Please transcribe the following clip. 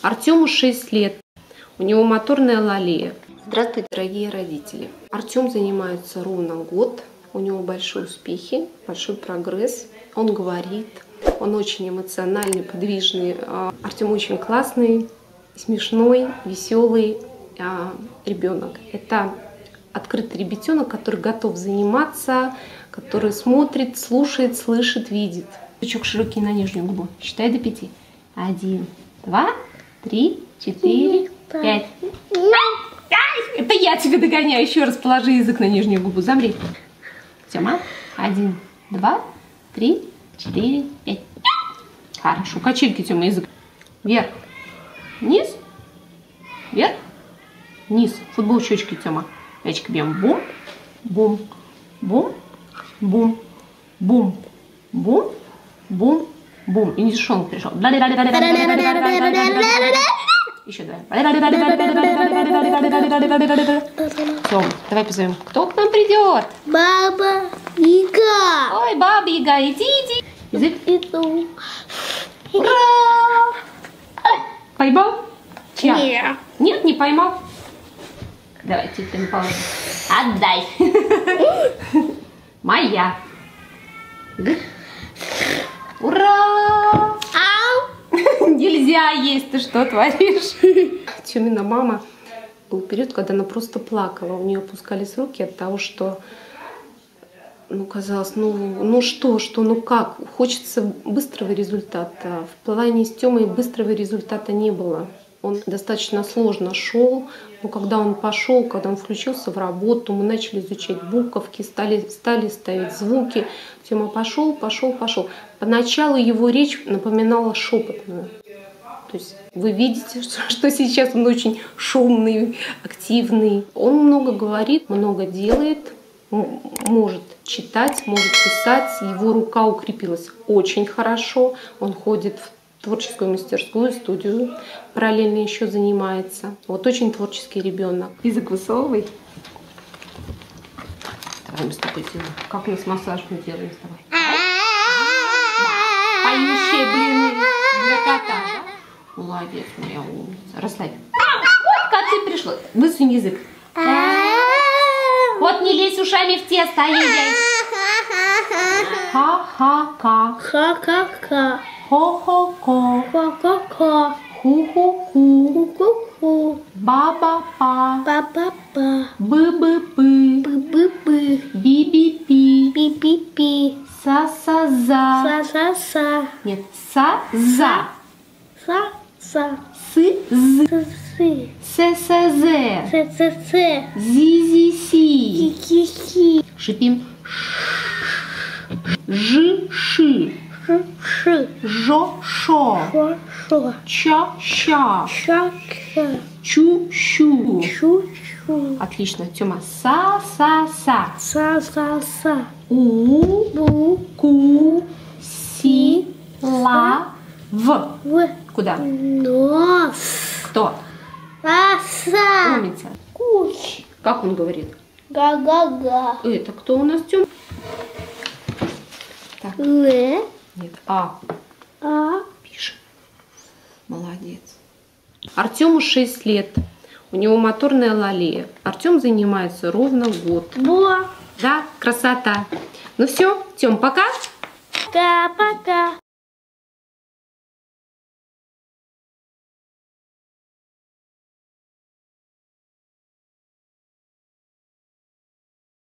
Артему 6 лет. У него моторная лалия. Здравствуйте, дорогие родители. Артем занимается ровно год. У него большие успехи, большой прогресс. Он говорит, он очень эмоциональный, подвижный. Артем очень классный, смешной, веселый ребенок. Это открытый ребятенок, который готов заниматься, который смотрит, слушает, слышит, видит. Пучок широкий на нижнюю губу. Считай до 5. 1, 2, 3, 4, 5. Это я тебя догоняю. Еще раз положи язык на нижнюю губу. Замри. Тёма. 1, 2, 3, 4, 5. Хорошо. Качельки, Тёма, язык. Вверх. Вниз. Вверх. Вниз. Футбол щечки, Тёма. Мячик бьем. Бум. Бум. Бум. Бум. Бум. Бум. Бум. Бум. И низшон пришел. Еще давай. Тём, давай позовем. Кто к нам придет? Баба Яга. Ой, Баба Яга, иди. Язык. Иду. Ура! Поймал? Чья? Нет. Нет, не поймал. Давай, тебе положим. Отдай. Моя. Ура! Нельзя есть, ты что творишь? Тёмина мама, был период, когда она просто плакала. У нее опускались руки от того, что, казалось, как? Хочется быстрого результата. В плане с Тёмой быстрого результата не было. Он достаточно сложно шел, но когда он пошел, когда он включился в работу, мы начали изучать буковки, стали ставить звуки. Тёма пошел. Поначалу его речь напоминала шепотную. То есть вы видите, что сейчас он очень шумный, активный. Он много говорит, много делает, может читать, может писать. Его рука укрепилась очень хорошо. Он ходит в творческую мастерскую, студию, параллельно еще занимается. Вот очень творческий ребенок. Язык высовывай. Давай мы с тобой сделаем. Как у нас массаж мы делаем с тобой? Поющие блины для кота, да? Молодец, моя умница. Расслабь. Вот коты пришло. Высунь язык. Вот не лезь ушами в тесто, ай-яй-яй. Ха-ха-ка. Ха-ха-ха. Хо-хо-ко. Ха-ха-ха. Ху-ху-ху. Ху-ху-ху. Ба-ба-па. Ба-ба-ба. Бы-бы-бы. Бы-бы-бы. Би-би-пи. Би-би-би. Са-са-за. Са-са-са. Нет, са-за. Са-са. Сы-з. Сы-сы. Се-се-зе. Се-се-се. Зи-зи-си. Ки-ки-ки. Шипим. Жи-ши. Ш-ши. Жо-шо. Шо-шо. Ча-ща. Ша-ша. Чу-щу. Чу-чу. Отлично. Тёма. Са-са-са. Са-са-са. У. Бу. Ку. Си. Ла. В. В. Куда? Нос. Кто? Оса. Умница. Куч. Как он говорит? Га-га-га. Это кто у нас, Тём? Так. Л. Нет. А. А. Пишем. Молодец. Артему 6 лет. У него моторная лалия. Артем занимается ровно год. Буа. Да, красота. Ну все, Тём, пока. Пока-пока.